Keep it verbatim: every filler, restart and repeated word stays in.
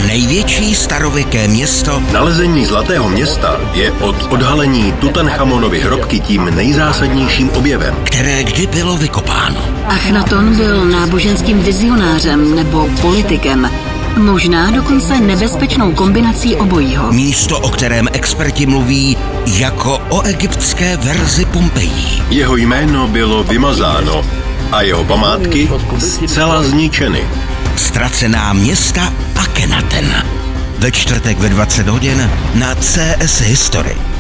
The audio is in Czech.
největší starověké město. Nalezení Zlatého města je od odhalení Tutanchamonovy hrobky tím nejzásadnějším objevem, které kdy bylo vykopáno. Achnaton byl náboženským vizionářem nebo politikem. Možná dokonce nebezpečnou kombinací obojího. Místo, o kterém experti mluví jako o egyptské verzi Pompejí. Jeho jméno bylo vymazáno a jeho památky zcela zničeny. Ztracená města Akhenaten. Ve čtvrtek ve dvacet hodin na C S History.